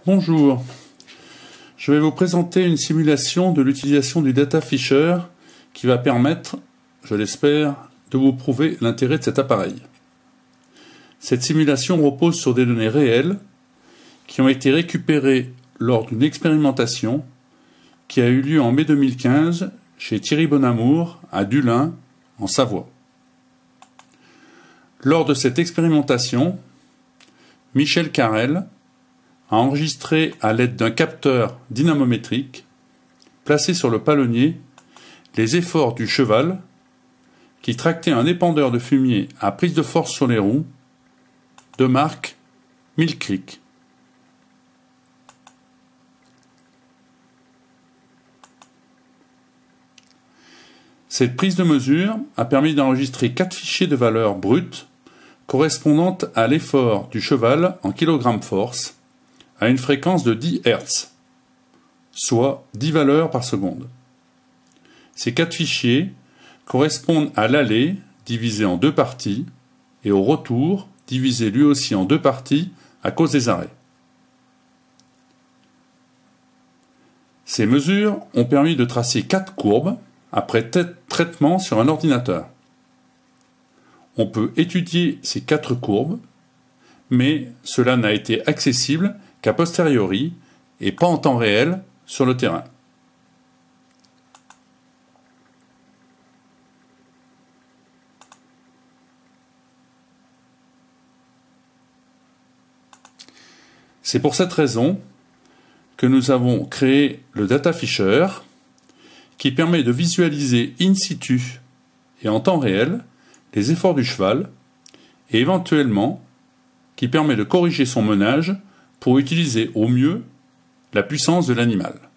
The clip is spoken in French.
Bonjour, je vais vous présenter une simulation de l'utilisation du Data Fisher qui va permettre, je l'espère, de vous prouver l'intérêt de cet appareil. Cette simulation repose sur des données réelles qui ont été récupérées lors d'une expérimentation qui a eu lieu en mai 2015 chez Thierry Bonamour à Dullin, en Savoie. Lors de cette expérimentation, Michel Carrel a enregistré à l'aide d'un capteur dynamométrique placé sur le palonnier les efforts du cheval qui tractait un épandeur de fumier à prise de force sur les roues de marque Mill Creek. Cette prise de mesure a permis d'enregistrer 4 fichiers de valeurs brutes correspondant à l'effort du cheval en kg force à une fréquence de 10 Hz, soit 10 valeurs par seconde. Ces 4 fichiers correspondent à l'aller divisé en 2 parties et au retour divisé lui aussi en 2 parties à cause des arrêts. Ces mesures ont permis de tracer 4 courbes après traitement sur un ordinateur. On peut étudier ces 4 courbes, mais cela n'a été accessible qu'a posteriori et pas en temps réel sur le terrain. C'est pour cette raison que nous avons créé le Data Fisher qui permet de visualiser in situ et en temps réel les efforts du cheval et éventuellement qui permet de corriger son menage pour utiliser au mieux la puissance de l'animal.